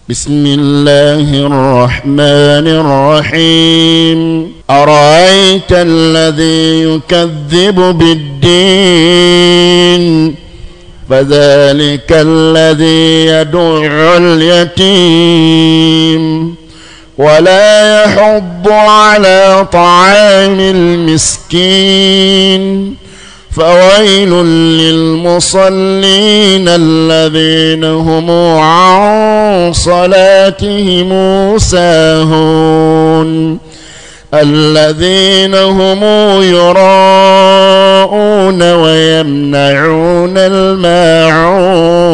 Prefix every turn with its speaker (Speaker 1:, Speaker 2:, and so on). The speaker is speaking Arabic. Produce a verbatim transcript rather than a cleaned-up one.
Speaker 1: بسم الله الرحمن الرحيم أرأيت الذي يكذب بالدين فذلك الذي يدع اليتيم ولا يحض على طعام المسكين فويل للمصلين الذين هم عن صلاتهم ساهون الذين هم يراءون ويمنعون الماعون